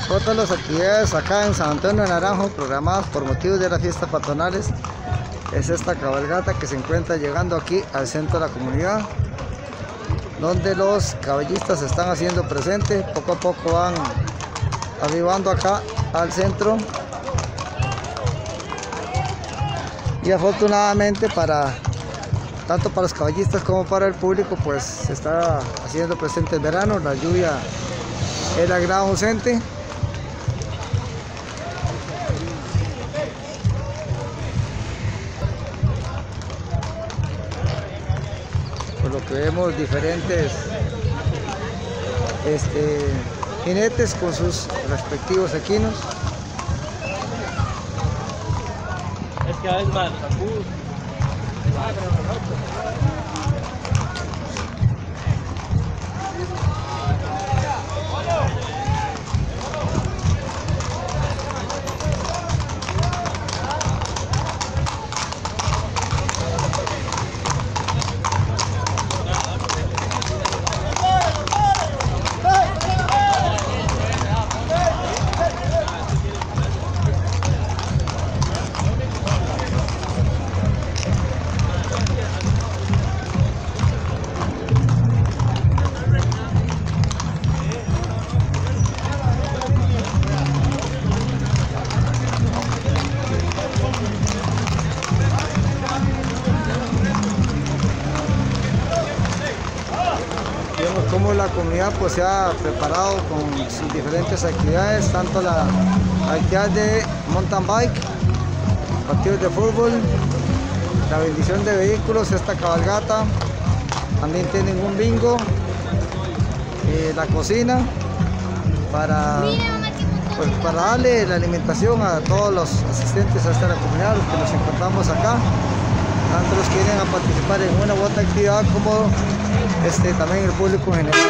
Otras las actividades acá en San Antonio de Naranjo programadas por motivos de las fiestas patronales es esta cabalgata que se encuentra llegando aquí al centro de la comunidad, donde los caballistas se están haciendo presentes. Poco a poco van arribando acá al centro y afortunadamente tanto para los caballistas como para el público pues se está haciendo presente el verano. La lluvia es la gran ausente. Por lo que vemos diferentes jinetes con sus respectivos equinos. Es que es más como la comunidad pues se ha preparado con sus diferentes actividades, tanto la actividad de mountain bike, partidos de fútbol, la bendición de vehículos, esta cabalgata, también tienen un bingo, la cocina para darle la alimentación a todos los asistentes a esta comunidad, los que nos encontramos acá, tanto los que vienen a participar en una u otra actividad como también el público en general.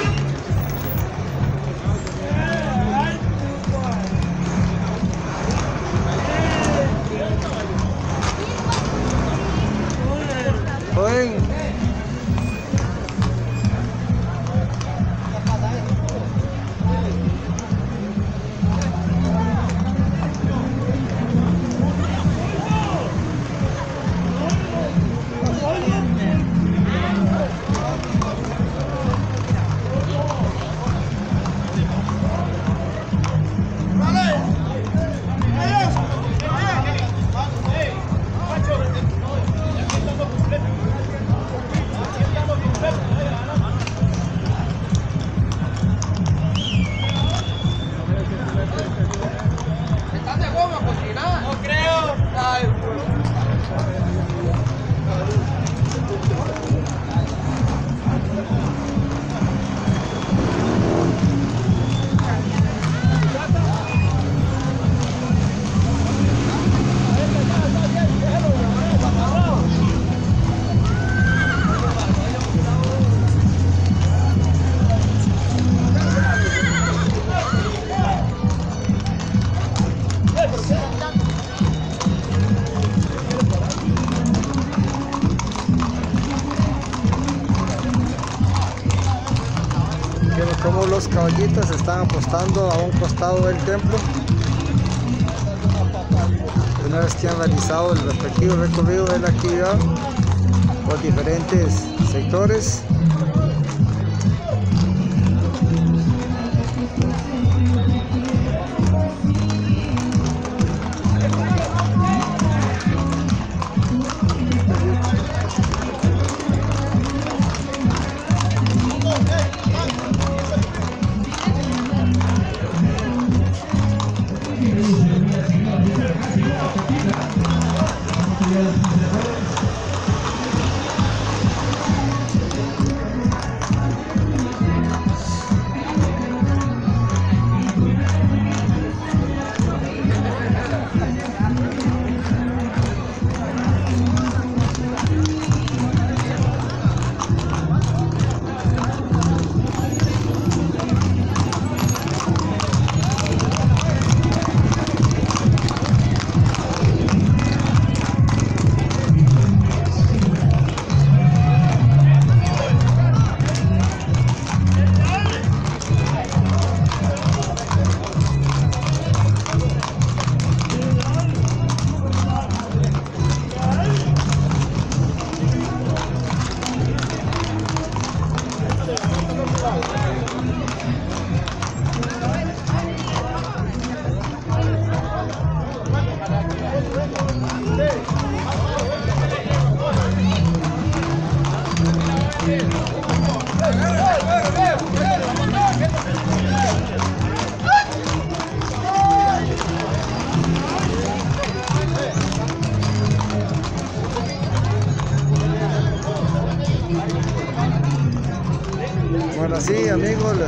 Como los caballitos están apostando a un costado del templo una vez que han realizado el respectivo recorrido de la actividad por diferentes sectores.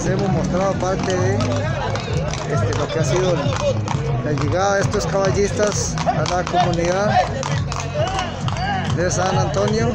hemos mostrado parte de lo que ha sido la llegada de estos caballistas a la comunidad de San Antonio.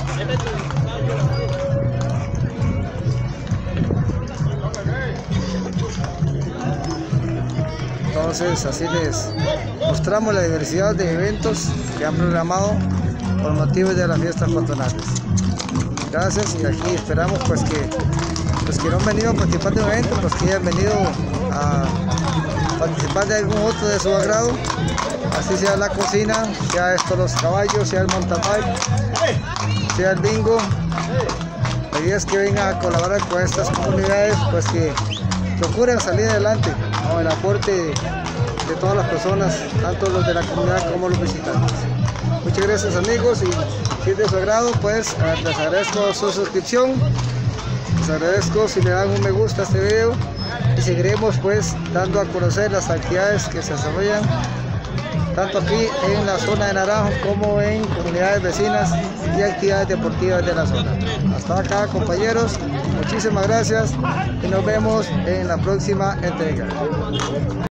Entonces así les mostramos la diversidad de eventos que han programado por motivos de las fiestas patronales. Gracias, y aquí esperamos pues que los que no han venido a participar de un evento, pues que hayan venido a participar de algún otro de su agrado, así sea la cocina, sea los caballos, sea el mountain bike, sea el bingo. La idea es que vengan a colaborar con estas comunidades, pues que procuren salir adelante con el aporte de todas las personas, tanto los de la comunidad como los visitantes. Muchas gracias, amigos, y si es de su agrado, pues les agradezco su suscripción, les agradezco si le dan un me gusta a este video, y seguiremos pues dando a conocer las actividades que se desarrollan tanto aquí en la zona de Naranjo como en comunidades vecinas y actividades deportivas de la zona. Hasta acá, compañeros, muchísimas gracias y nos vemos en la próxima entrega.